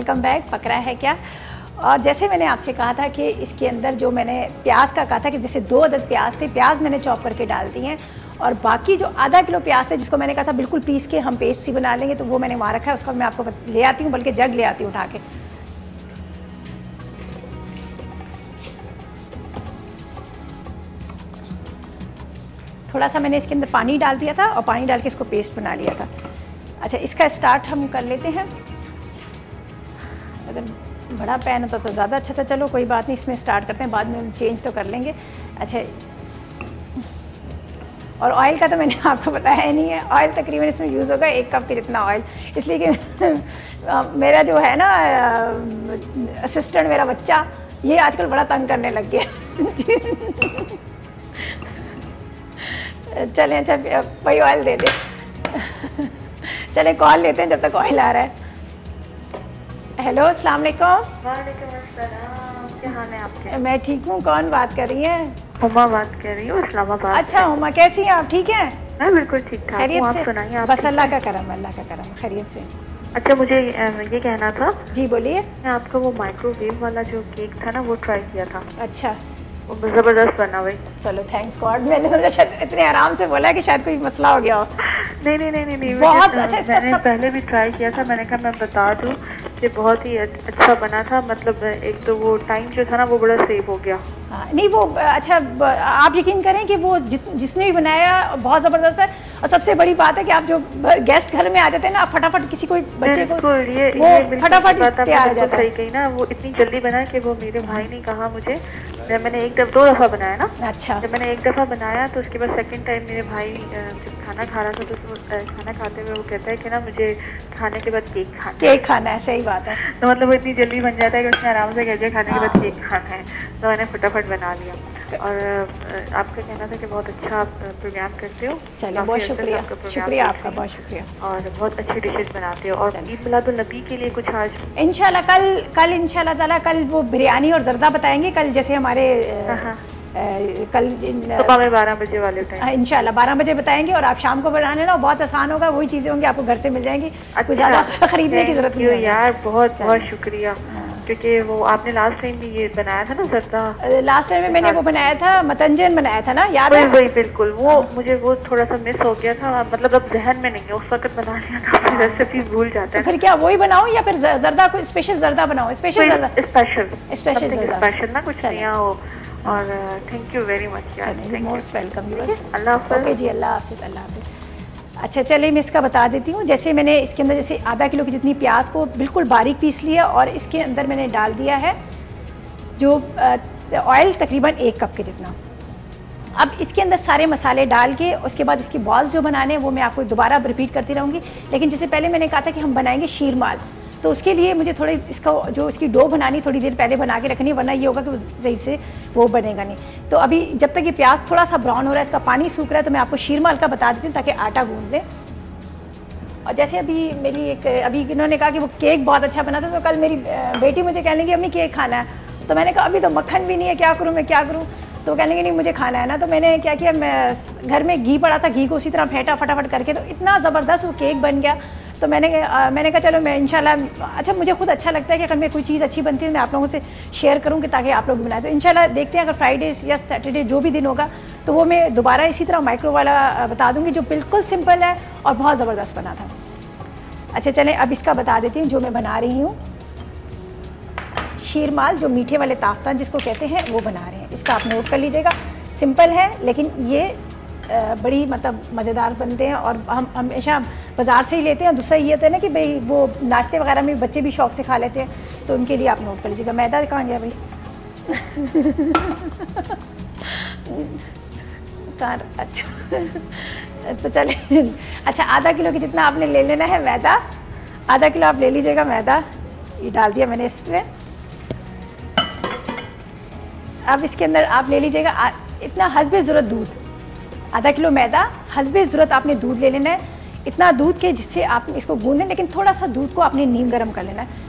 Welcome back. पकड़ा है क्या। और जैसे मैंने आपसे कहा था कि इसके अंदर जो मैंने प्याज का कहा था कि जैसे 2 अदद प्याज थे, प्याज मैंने चॉप करके डाल दी हैं और बाकी जो आधा किलो प्याज थे जिसको मैंने कहा था बिल्कुल पीस के हम पेस्ट सी बना लेंगे, तो वो मैंने वहाँ रखा है। उसका मैं आपको ले आती हूँ, बल्कि जग ले आती हूँ उठा के। थोड़ा सा मैंने इसके अंदर पानी डाल दिया था और पानी डाल के इसको पेस्ट बना लिया था। अच्छा, इसका स्टार्ट हम कर लेते हैं। अगर बड़ा पैन होता तो ज़्यादा अच्छा था, चलो कोई बात नहीं, इसमें स्टार्ट करते हैं, बाद में हम चेंज तो कर लेंगे। अच्छा, और ऑयल का तो मैंने आपको बताया ही नहीं है। ऑयल तकरीबन इसमें यूज़ होगा 1 कप के जितना ऑयल, इसलिए कि मेरा जो है ना असिस्टेंट, मेरा बच्चा, ये आजकल बड़ा तंग करने लग गया। चलें, अच्छा वही ऑयल दे दे। चले कॉल लेते हैं जब तक ऑयल आ रहा है। हेलो, अस्सलाम वालेकुम। वालेकुम अस्सलाम, क्या हाल है आपके? मैं ठीक हूँ, कौन बात कर रही है? हुमा बात कर रही हूँ, इस्लामाबाद। अच्छा हुमा, कैसी हैं आप? ठीक हैं? मैं बिल्कुल ठीक ठाक हूँ, आप सुनाइए। आप बस अल्लाह का करम, अल्लाह का करम, खैरियत से। अच्छा, मुझे ये कहना था। जी बोलिए। मैं आपका वो माइक्रोवेव वाला जो केक था ना, वो ट्राई किया था। अच्छा, वो ज़बरदस्त बना भाई। चलो थैंक्स गॉड। मैंने समझा शायद इतने आराम से बोला कि शायद कोई मसला हो गया हो। नहीं, बहुत अच्छा। मैंने पहले भी ट्राई किया था, मैंने कहा मैं बता दूं कि बहुत ही अच्छा बना था। मतलब एक तो वो टाइम जो था ना वो बड़ा सेव हो गया। नहीं वो अच्छा, आप यकीन करें कि वो जिसने भी बनाया बहुत ज़बरदस्त है। और सबसे बड़ी बात है कि आप जो गेस्ट घर में आ जाते हैं ना, आप फटाफट किसी कोई बच्चे को ये फटाफट तैयार हो जाता है। सही कही ना, वो इतनी जल्दी बना कि वो मेरे भाई ने कहा मुझे, मैंने 2 दफ़ा बनाया ना। अच्छा, जब मैंने 1 दफ़ा बनाया तो उसके बाद सेकंड टाइम मेरे भाई जब खाना खा रहा था तो खाना खाते हुए वो कहता है कि ना मुझे खाने के बाद केक खाना है। सही बात है। तो मतलब वो इतनी जल्दी बन जाता है कि उसने आराम से कह दिया खाने के बाद केक खाना है, तो मैंने फटाफट बना लिया। और आपका कहना था कि बहुत अच्छा आप प्रोग्राम करते हो। चलिए, बहुत शुक्रिया। शुक्रिया आपका, बहुत शुक्रिया। और बहुत अच्छी डिशेज बनाते हो। और ईद मिलादुल नबी के लिए कुछ आज इंशाल्लाह कल इंशाल्लाह ताला कल वो बिरयानी और जर्दा बताएंगे। कल जैसे हमारे कल सुबह में 12 बजे वाले टाइम इंशाल्लाह 12 बजे बताएंगे। और आप शाम को बनाने ना, बहुत आसान होगा, वही चीज़ें होंगी आपको घर से मिल जाएंगी। कुछ ज़्यादा खरीदने की जरूरत नहीं है यार। बहुत बहुत शुक्रिया। क्योंकि वो आपने लास्ट टाइम भी ये बनाया था ना जर्दा। लास्ट टाइम में मैंने वो बनाया था, मतंजन बनाया था ना, याद है? वही बिल्कुल। वो मुझे वो थोड़ा सा मिस हो गया था, मतलब अब जहन में नहीं है, उस वक्त बना लिया था, रेसिपी भूल जाता है। फिर क्या वही बनाओ या फिर जर्दा कोई स्पेशल जर्दा बनाओ? स्पेशल ना कुछ नया हो। और थैंक यू वेरी मच यार, मोस्ट वेलकम। अल्लाह हाफ़िज़। ओके जी, अल्लाह हाफ़िज़, अल्लाह हाफ़िज़। अच्छा चलिए, मैं इसका बता देती हूँ। जैसे मैंने इसके अंदर जैसे आधा किलो की जितनी प्याज को बिल्कुल बारीक पीस लिया और इसके अंदर मैंने डाल दिया है जो ऑयल तकरीबन 1 कप के जितना। अब इसके अंदर सारे मसाले डाल के उसके बाद इसके बॉल्स जो बनाने हैं वो मैं आपको दोबारा रिपीट करती रहूँगी। लेकिन जैसे पहले मैंने कहा था कि हम बनाएंगे शीरमाल, तो उसके लिए मुझे थोड़ी इसका जो इसकी डो बनानी थोड़ी देर पहले बना के रखनी, वरना ये होगा कि सही से वो बनेगा नहीं। तो अभी जब तक ये प्याज थोड़ा सा ब्राउन हो रहा है, इसका पानी सूख रहा है, तो मैं आपको शीरमाल का बता देती हूँ ताकि आटा गूंद लें। और जैसे अभी मेरी अभी इन्होंने कहा कि वो केक बहुत अच्छा बना था, तो कल मेरी बेटी मुझे कहने लगी अम्मी केक खाना है। तो मैंने कहा अभी तो मक्खन भी नहीं है, क्या करूँ मैं, क्या करूँ? तो कहने लगी नहीं मुझे खाना है ना। तो मैंने क्या किया, मैं घर में घी पड़ा था, घी को उसी तरह फेंटा फटाफट करके, तो इतना ज़बरदस्त वो केक बन गया। तो मैंने कहा चलो मैं इंशाल्लाह, अच्छा मुझे खुद अच्छा लगता है कि अगर मैं कोई चीज़ अच्छी बनती है मैं आप लोगों से शेयर करूँ कि ताकि आप लोग बनाएं। तो इंशाल्लाह देखते हैं, अगर फ्राइडे या सैटरडे जो भी दिन होगा तो वो मैं दोबारा इसी तरह माइक्रो वाला बता दूँगी जो बिल्कुल सिंपल है और बहुत ज़बरदस्त बना था। अच्छा चलें, अब इसका बता देती हूँ जो मैं बना रही हूँ। शीरमाल जो मीठे वाले ताफ्तान जिसको कहते हैं वो बना रहे हैं। इसका आप नोट कर लीजिएगा, सिंपल है लेकिन ये बड़ी मतलब मज़ेदार बनते हैं और हम हमेशा बाज़ार से ही लेते हैं। दूसरा ये होता है ना कि भाई वो नाश्ते वगैरह में बच्चे भी शौक से खा लेते हैं, तो उनके लिए आप नोट कर लीजिएगा। मैदा कहाँ गया भाई? अच्छा तो चले, अच्छा आधा किलो की जितना आपने ले लेना है मैदा, आधा किलो आप ले लीजिएगा मैदा। ये डाल दिया मैंने इसमें। अब इसके अंदर आप ले लीजिएगा इतना हस्बे ज़रूरत दूध, आधा किलो मैदा, हस्बे ज़रूरत आपने दूध ले लेना है, इतना दूध के जिससे आप इसको गूंदें, लेकिन थोड़ा सा दूध को आपने नीम गर्म कर लेना है।